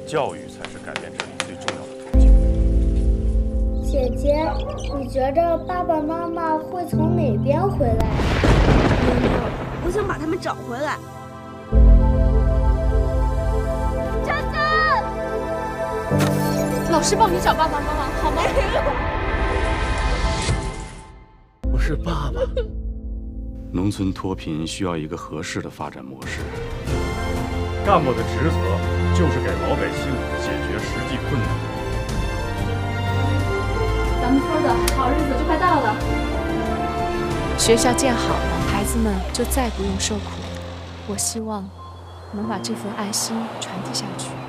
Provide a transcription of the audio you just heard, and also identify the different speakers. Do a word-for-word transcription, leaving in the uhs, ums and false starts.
Speaker 1: 教育才是改变这里最重要的途径。
Speaker 2: 姐姐，你觉得爸爸妈妈会从哪边回来？
Speaker 3: 妞妞，我想把他们找回来。
Speaker 4: 珍珍，老师帮你找爸爸妈妈好吗？
Speaker 5: 我是爸爸。
Speaker 1: 农村脱贫需要一个合适的发展模式。干部的职责就是给老百姓解决实际困难。
Speaker 4: 咱们村的好日子就快到了。
Speaker 6: 学校建好了，孩子们就再不用受苦。我希望能把这份爱心传递下去。